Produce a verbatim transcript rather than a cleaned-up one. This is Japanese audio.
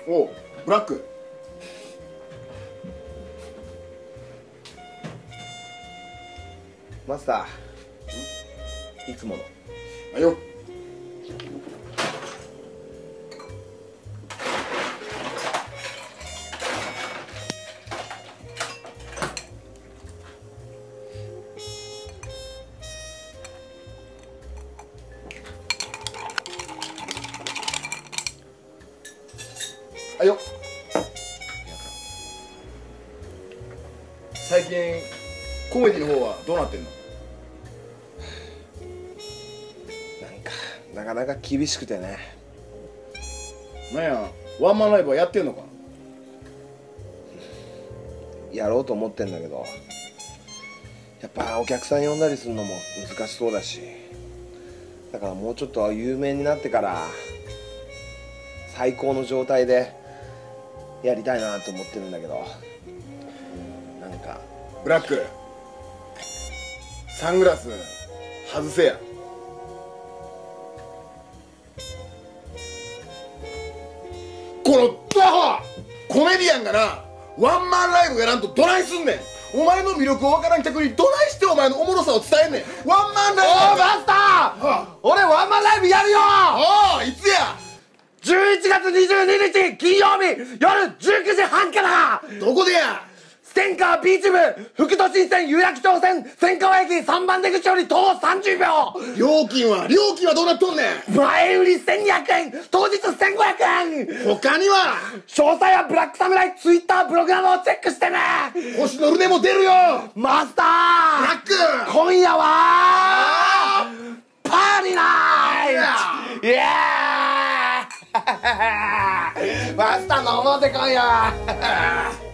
おう、ブラック。 マスター、いつもの。 あよ。あよ。最近コメディの方はどうなってんの？ なんかなかなか厳しくてね。 なんや、ワンマンライブはやってんのか？ やろうと思ってんだけど、やっぱお客さん呼んだりするのも難しそうだし、だからもうちょっと有名になってから最高の状態でやりたいなと思ってるんだけど、なんかブラック、サングラス外せや。このバカコメディアンがな、ワンマンライブやらんとどないすんねん。お前の魅力を分からん客にどないしてお前のおもろさを伝えんねん。ワンマンライブ。 おーマスター、はあ、俺ワンマンライブやるよ。 おー、いつや？ じゅういちがつにじゅうににち金曜日夜じゅうくじはんから。 どこでや？ 千川ビーチ部副都心線有楽町線千川駅さんばん出口より徒歩さんじゅうびょう。 料金は料金はどうなっとんねん。 前売りせんにひゃくえん、当日せんごひゃくえん。 他には？ 詳細はブラックサムライツイッターブログなどをチェックしてね。 星野ルネも出るよ。 マスタブラッー、 ク、 今夜はパーリーナイト。イエーイマスター飲もうぜ今夜は。